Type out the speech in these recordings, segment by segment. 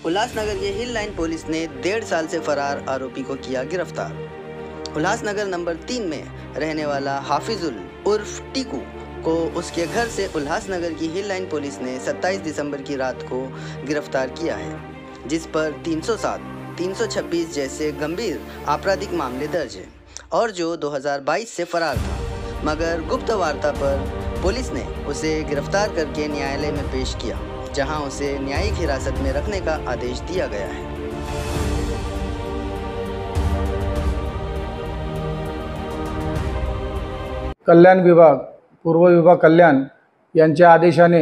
उल्लासनगर के hill line police ने 1.5 साल से फरार आरोपी को किया गिरफ्तार। उल्लासनगर नंबर 3 में रहने वाला हाफिजुल उर्फ टीकू को उसके घर से उल्लासनगर की हिल लाइन पुलिस ने 27 दिसंबर की रात को गिरफ्तार किया है, जिस पर 307, 326 जैसे गंभीर आपराधिक मामले दर्ज हैं और जो 2022 से फरार था, मगर गुप्त वार्ता पर पुलिस ने उसे गिरफ्तार करके न्यायालय में पेश किया, जहां उसे न्यायिक हिरासत में रखने का आदेश दिया गया है। कल्याण विभाग, पूर्व विभाग कल्याण यांच्या आदेशाने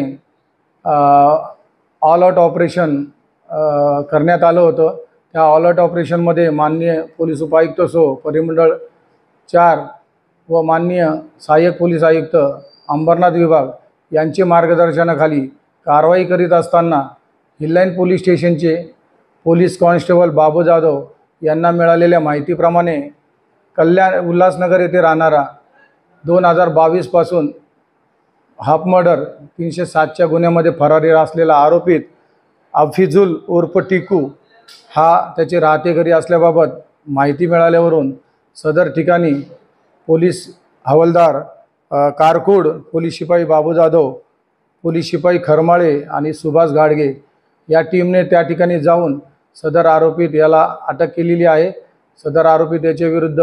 ऑल आउट ऑपरेशन करण्यात आलं होतं। त्या ऑल आउट ऑपरेशनमध्ये माननीय पोलीस उपायुक्त सो परिमंडळ 4 व माननीय सहाय्यक पोलीस आयुक्त अंबरनाथ विभाग यांचे मार्गदर्शनाखाली कारवाई करीत असताना हिललाईन पोलीस स्टेशनचे पोलीस कॉन्स्टेबल बाबू जाधव यांना मिळालेल्या माहितीप्रमाणे कल्याण उल्हासनगर येथे राहणारा 2022 पासून हाफ मर्डर 307च्या गुन्ह्यामध्ये फरारी असलेला आरोपित हाफिजुल उर्फ टिकू हा त्याचे राहते घरी असल्याबाबत माहिती मिळाल्यावरून सदर ठिकाणी पोलीस हवालदार कारकूड, पोलीस शिपाई बाबू जाधव, पोलीस शिपाई खरमाळे आणि सुभाष गाडगे या टीमने त्या ठिकाणी जाऊन सदर आरोपित याला अटक केलेली आहे। सदर आरोपित याच्या विरुद्ध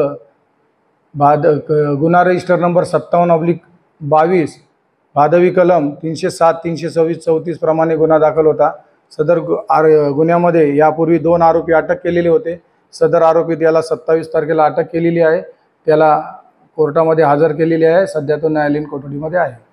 गुन्हा रजिस्टर नंबर 57/22 भादवी कलम 307, 326, 34 प्रमाणे गुन्हा दाखल होता। सदर गुन्ह्यामध्ये यापूर्वी 2 आरोपी अटक केलेले होते। सदर आरोपित याला 27 तारखेला अटक केलेली आहे। त्याला कोर्टामध्ये हजर केलेली आहे। सध्या तो न्यायालयीन कोठडीमध्ये आहे।